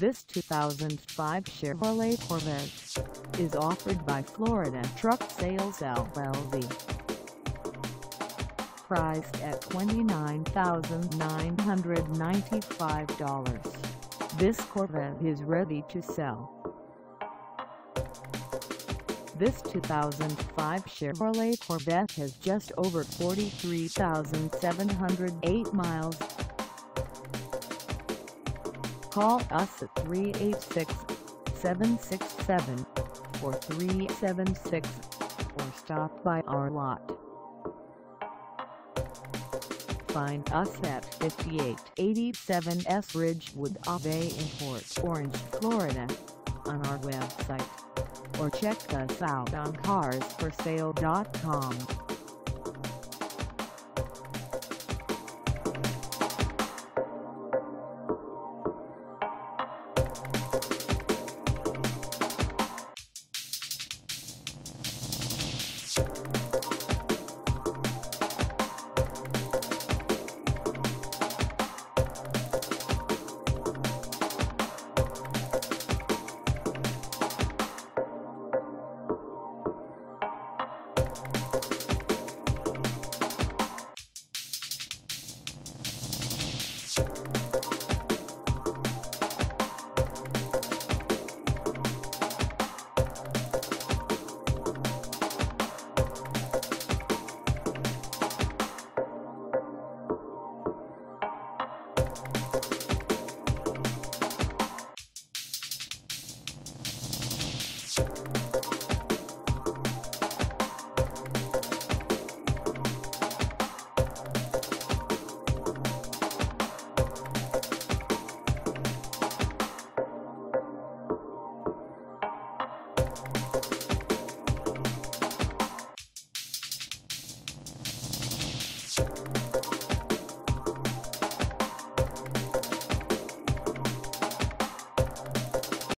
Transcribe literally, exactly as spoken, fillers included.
This two thousand five Chevrolet Corvette is offered by Florida Truck Sales L L C. Priced at twenty-nine thousand nine hundred ninety-five dollars, this Corvette is ready to sell. This two thousand five Chevrolet Corvette has just over forty-three thousand seven hundred eight miles. Call us at three eight six, seven six seven, four three seven six or stop by our lot. Find us at fifty-eight eighty-seven S Ridgewood Ave in Port Orange, Florida, on our website, or check us out on cars for sale dot com. You